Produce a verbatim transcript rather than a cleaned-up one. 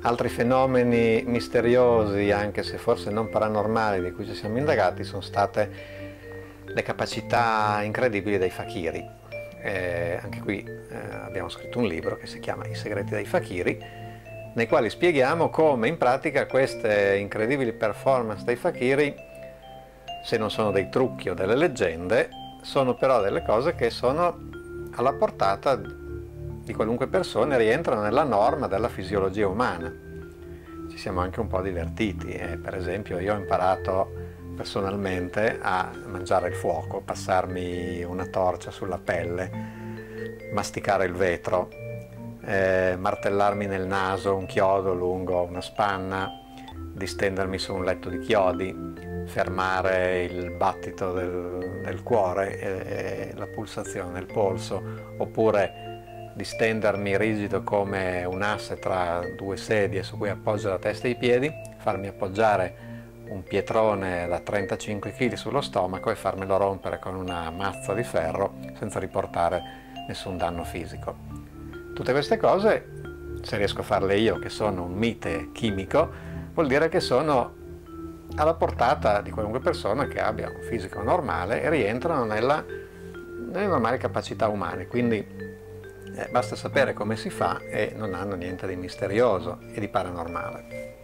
Altri fenomeni misteriosi, anche se forse non paranormali, di cui ci siamo indagati sono state le capacità incredibili dei fakiri. Eh, anche qui eh, abbiamo scritto un libro che si chiama I segreti dei fakiri, nei quali spieghiamo come in pratica queste incredibili performance dei fakiri, se non sono dei trucchi o delle leggende, sono però delle cose che sono alla portata di qualunque persona e rientrano nella norma della fisiologia umana. Ci siamo anche un po' divertiti, eh. Per esempio io ho imparato personalmente a mangiare il fuoco, passarmi una torcia sulla pelle, masticare il vetro, eh, martellarmi nel naso un chiodo lungo una spanna, distendermi su un letto di chiodi, fermare il battito del, del cuore e, e la pulsazione del polso, oppure distendermi rigido come un asse tra due sedie su cui appoggio la testa e i piedi, farmi appoggiare un pietrone da trentacinque chili sullo stomaco e farmelo rompere con una mazza di ferro senza riportare nessun danno fisico. Tutte queste cose, se riesco a farle io che sono un mite chimico, vuol dire che sono alla portata di qualunque persona che abbia un fisico normale e rientrano nella, nelle normali capacità umane. Quindi eh, basta sapere come si fa e non hanno niente di misterioso e di paranormale.